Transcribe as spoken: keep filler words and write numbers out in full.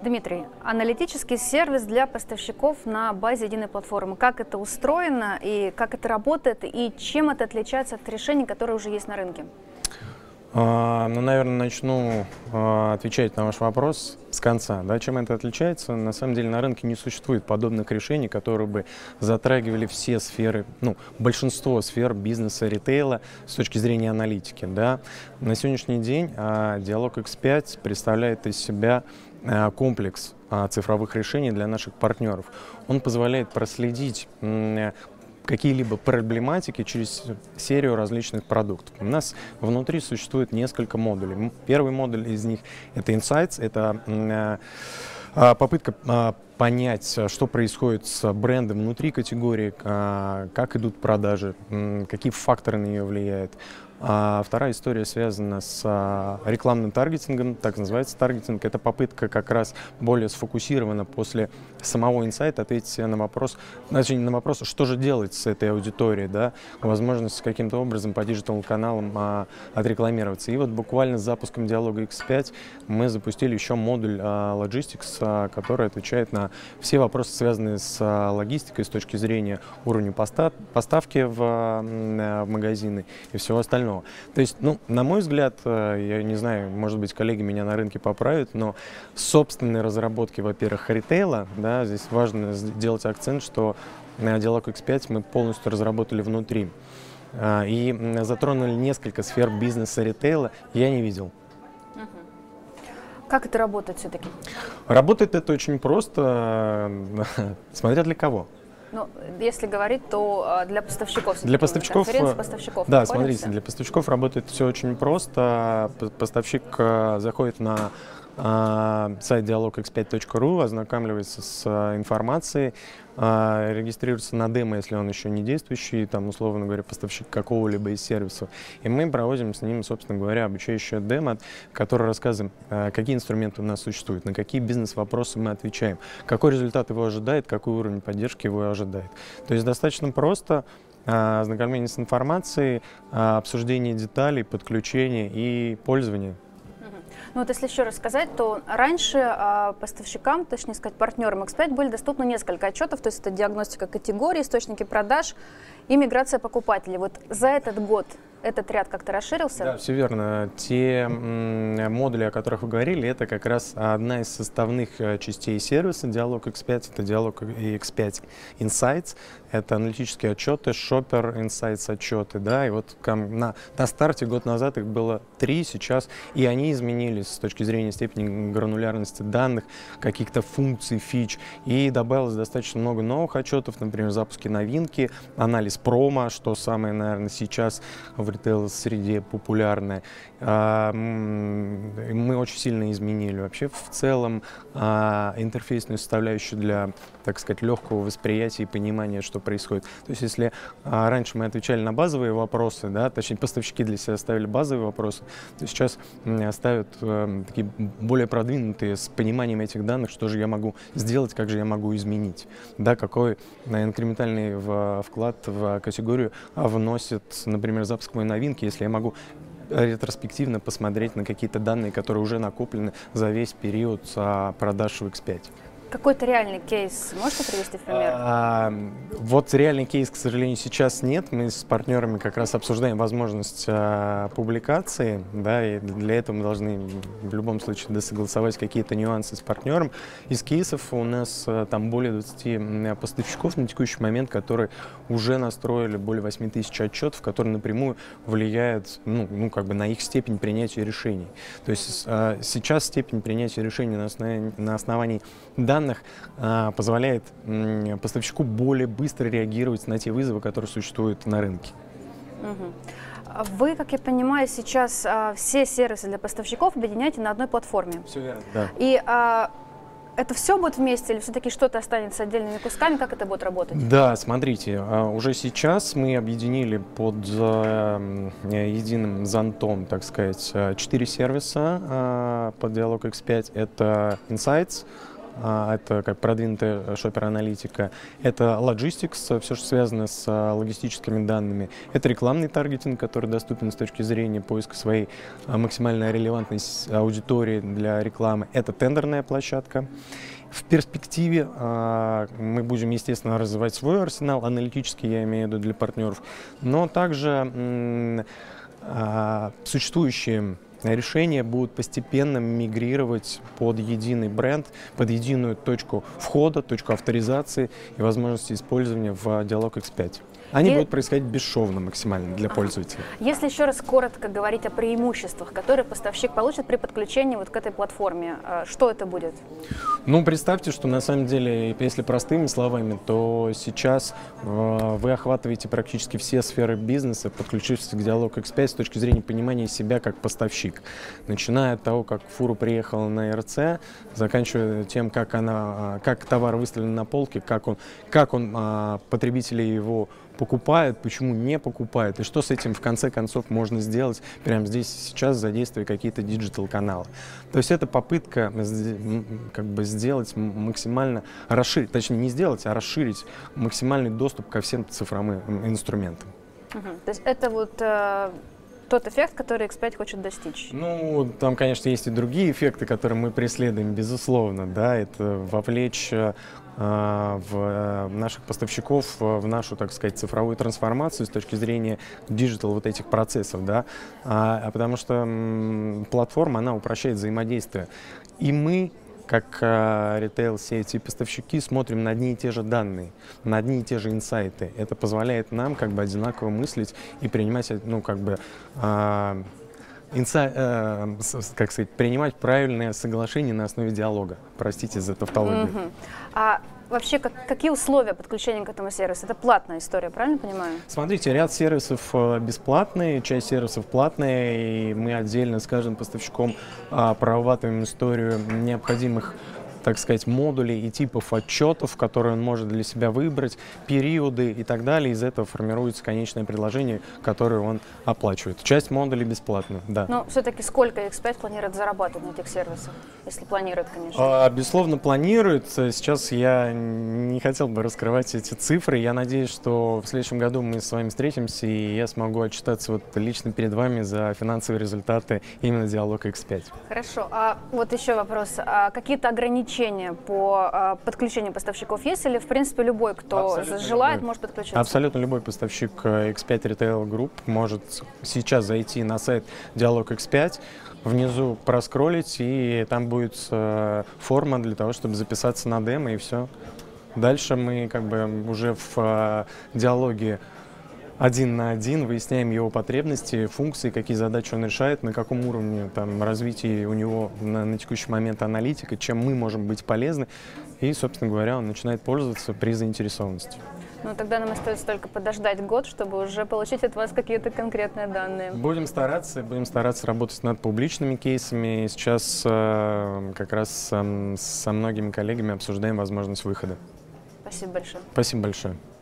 Дмитрий, аналитический сервис для поставщиков на базе единой платформы. Как это устроено и как это работает, и чем это отличается от решений, которые уже есть на рынке? А, ну, наверное, начну а, отвечать на ваш вопрос с конца. Да, чем это отличается? На самом деле на рынке не существует подобных решений, которые бы затрагивали все сферы, ну, большинство сфер бизнеса, ритейла с точки зрения аналитики. Да. На сегодняшний день а, Dialog икс пять представляет из себя а, комплекс а, цифровых решений для наших партнеров. Он позволяет проследить какие-либо проблематики через серию различных продуктов. У нас внутри существует несколько модулей. Первый модуль из них — это Insights, это попытка понять, что происходит с брендом внутри категории, как идут продажи, какие факторы на нее влияют. А вторая история связана с а, рекламным таргетингом, так называется таргетинг. Это попытка как раз более сфокусированно после самого инсайта ответить себе на вопрос, значит, на вопрос, что же делать с этой аудиторией, да, возможность каким-то образом по диджитал-каналам а, отрекламироваться. И вот буквально с запуском Dialog икс пять мы запустили еще модуль а, Logistics, а, который отвечает на все вопросы, связанные с а, логистикой с точки зрения уровня поста поставки в, а, в магазины и всего остального. То есть, ну, на мой взгляд, я не знаю, может быть, коллеги меня на рынке поправят, но собственные разработки, во-первых, ритейла, да, здесь важно сделать акцент, что Dialog икс пять мы полностью разработали внутри. И затронули несколько сфер бизнеса, ритейла, я не видел. Как это работает все-таки? Работает это очень просто, смотря для кого. Ну, если говорить, то для поставщиков. Для поставщиков, поставщиков да, смотрите, для поставщиков работает все очень просто. Поставщик заходит на э, сайт диалог икс пять точка ру, ознакомливается с э, информацией, э, регистрируется на демо, если он еще не действующий, там, условно говоря, поставщик какого-либо из сервисов. И мы проводим с ним, собственно говоря, обучающее демо, которое рассказываем, э, какие инструменты у нас существуют, на какие бизнес-вопросы мы отвечаем, какой результат его ожидает, какой уровень поддержки его ожидает. То есть достаточно просто. Ознакомление с информацией, обсуждение деталей, подключение и пользование. Ну вот если еще раз сказать, то раньше а, поставщикам, точнее сказать партнерам икс пять были доступны несколько отчетов, то есть это диагностика категорий, источники продаж и миграция покупателей. Вот за этот год этот ряд как-то расширился? Да, все верно. Те модули, о которых вы говорили, это как раз одна из составных частей сервиса Dialog икс пять, это Dialog икс пять Insights, это аналитические отчеты, Shopper Insights отчеты, да, и вот на, на старте год назад их было три, сейчас, и они изменились с точки зрения степени гранулярности данных, каких-то функций, фич, и добавилось достаточно много новых отчетов, например, запуски новинки, анализ промо, что самое, наверное, сейчас в ритейл-среде популярное. Мы очень сильно изменили вообще в целом интерфейсную составляющую для, так сказать, легкого восприятия и понимания, что происходит. То есть если раньше мы отвечали на базовые вопросы, да, точнее поставщики для себя ставили базовые вопросы, то сейчас ставят такие более продвинутые с пониманием этих данных, что же я могу сделать, как же я могу изменить, да, какой инкрементальный вклад в категорию вносит, например, запуск моей новинки, если я могу ретроспективно посмотреть на какие-то данные, которые уже накоплены за весь период продаж в икс пять. Какой-то реальный кейс можете привести в пример? А, вот реальный кейс, к сожалению, сейчас нет. Мы с партнерами как раз обсуждаем возможность а, публикации, да, и для этого мы должны в любом случае досогласовать какие-то нюансы с партнером. Из кейсов у нас а, там более двадцати поставщиков на текущий момент, которые уже настроили более восьми тысяч отчетов, которые напрямую влияют, ну, ну, как бы на их степень принятия решений. То есть а, сейчас степень принятия решений на основании, на основании данных данных а, позволяет м, поставщику более быстро реагировать на те вызовы, которые существуют на рынке. Угу. Вы, как я понимаю, сейчас а, все сервисы для поставщиков объединяете на одной платформе. Все верно, да. И а, это все будет вместе или все-таки что-то останется отдельными кусками? Как это будет работать? Да, смотрите, уже сейчас мы объединили под э, единым зонтом, так сказать, четыре сервиса э, под Dialog икс пять. Это Insights, а, это как продвинутая шоппер-аналитика, это logistics, все, что связано с а, логистическими данными, это рекламный таргетинг, который доступен с точки зрения поиска своей а, максимальной релевантной аудитории для рекламы, это тендерная площадка. В перспективе э, мы будем, естественно, развивать свой арсенал, аналитический, я имею в виду, для партнеров, но также э, э, существующие решения будут постепенно мигрировать под единый бренд, под единую точку входа, точку авторизации и возможности использования в Dialog икс пять. Они и... будут происходить бесшовно максимально для ага. пользователя. Если еще раз коротко говорить о преимуществах, которые поставщик получит при подключении вот к этой платформе, что это будет? Ну, представьте, что на самом деле, если простыми словами, то сейчас э, вы охватываете практически все сферы бизнеса, подключившись к Dialog икс пять с точки зрения понимания себя как поставщик. Начиная от того, как фура приехала на эр цэ, заканчивая тем, как, она, как товар выставлен на полке, как он, как он э, потребители его покупает, почему не покупает, и что с этим в конце концов можно сделать прямо здесь и сейчас, задействуя какие-то диджитал-каналы. То есть это попытка как бы сделать максимально, расширить, точнее не сделать, а расширить максимальный доступ ко всем цифровым инструментам. Угу. То есть это вот э, тот эффект, который икс пять хочет достичь? Ну, там, конечно, есть и другие эффекты, которые мы преследуем, безусловно, да, это вовлечь в наших поставщиков в нашу, так сказать, цифровую трансформацию с точки зрения диджитал вот этих процессов, да, а, а потому что м, платформа, она упрощает взаимодействие. И мы, как а, ритейл-сети и поставщики, смотрим на одни и те же данные, на одни и те же инсайты. Это позволяет нам как бы одинаково мыслить и принимать, ну, как бы, а, Инса, э, как сказать, принимать правильное соглашение на основе диалога. Простите за тавтологию. Mm-hmm. А вообще, как, какие условия подключения к этому сервису? Это платная история, правильно понимаю? Смотрите, ряд сервисов бесплатные, часть сервисов платные, и мы отдельно с каждым поставщиком а, прорабатываем историю необходимых, так сказать, модулей и типов отчетов, которые он может для себя выбрать, периоды и так далее. Из этого формируется конечное предложение, которое он оплачивает. Часть модулей бесплатна, да. Но все-таки сколько икс пять планирует зарабатывать на этих сервисах? Если планирует, конечно. А, безусловно, планирует. Сейчас я не хотел бы раскрывать эти цифры. Я надеюсь, что в следующем году мы с вами встретимся, и я смогу отчитаться вот лично перед вами за финансовые результаты именно Dialog икс пять. Хорошо. А вот еще вопрос. А какие-то ограничения по а, подключению поставщиков есть, или, в принципе, любой, кто Абсолютно желает, любой. может подключиться? Абсолютно любой поставщик икс пять Retail Group может сейчас зайти на сайт Dialog икс пять, внизу проскроллить, и там будет э, форма для того, чтобы записаться на демо, и все. Дальше мы как бы уже в э, диалоге один на один выясняем его потребности, функции, какие задачи он решает, на каком уровне там, развития у него на, на текущий момент аналитика, чем мы можем быть полезны. И, собственно говоря, он начинает пользоваться при заинтересованности. Ну, тогда нам остается только подождать год, чтобы уже получить от вас какие-то конкретные данные. Будем стараться, будем стараться работать над публичными кейсами. Сейчас э, как раз э, со многими коллегами обсуждаем возможность выхода. Спасибо большое. Спасибо большое.